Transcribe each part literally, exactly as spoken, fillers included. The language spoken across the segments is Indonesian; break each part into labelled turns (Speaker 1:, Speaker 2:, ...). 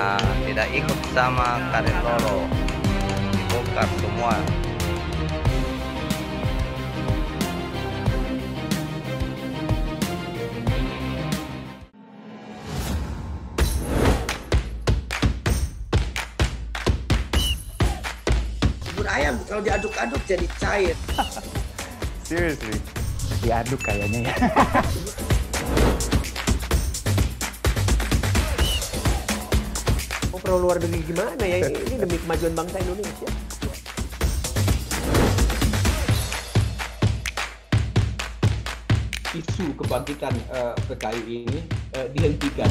Speaker 1: tidak ikut sama karet lolo, dibongkar semua.
Speaker 2: Bubur ayam kalau diaduk-aduk jadi cair.
Speaker 3: Seriously, diaduk kayaknya ya.
Speaker 4: Mau pro luar negeri gimana ya? Ini demi kemajuan bangsa Indonesia.
Speaker 5: Isu kebangkitan uh, P K I ini uh, dihentikan.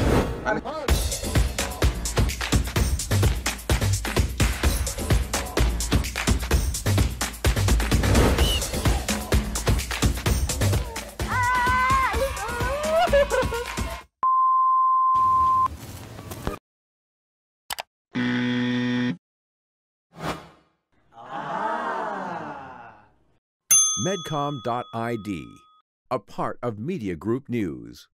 Speaker 6: Medcom dot I D, a part of Media Group News.